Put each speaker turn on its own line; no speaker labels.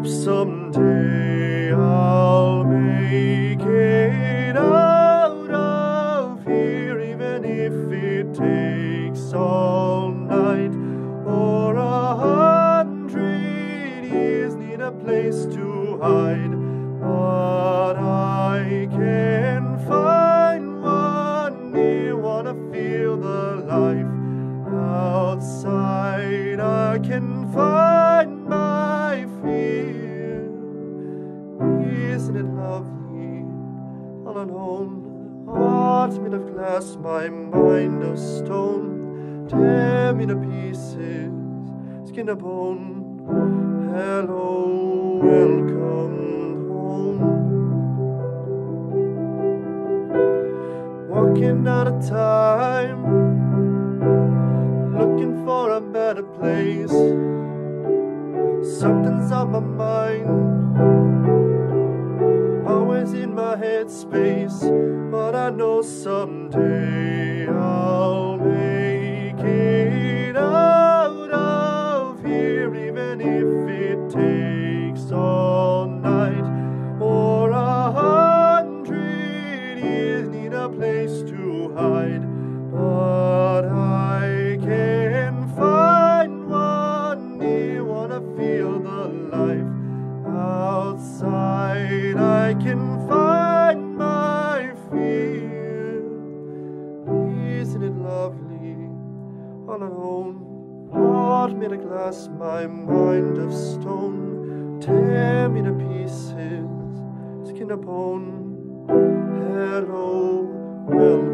hope someday I'll make it out of here, even if it takes all night or 100 years. Need a place to hide, but I can find one near. Wanna feel the life outside. I can find my fear. Isn't it lovely, all alone? Heart made of glass, my mind of stone. Tear me to pieces, skin to bone. Hello, welcome home. Walking out of time, looking for a better place. Something's on my mind, always in my head space. But I know someday I'll make it out of here, even if it takes all night or 100 years. Need a place to hide, but I can find one near. Wanna feel the life outside. I can find my fear. Isn't it lovely, all alone? Heart made of glass, my mind of stone. Tear me to pieces, skin to bone. Hello, welcome.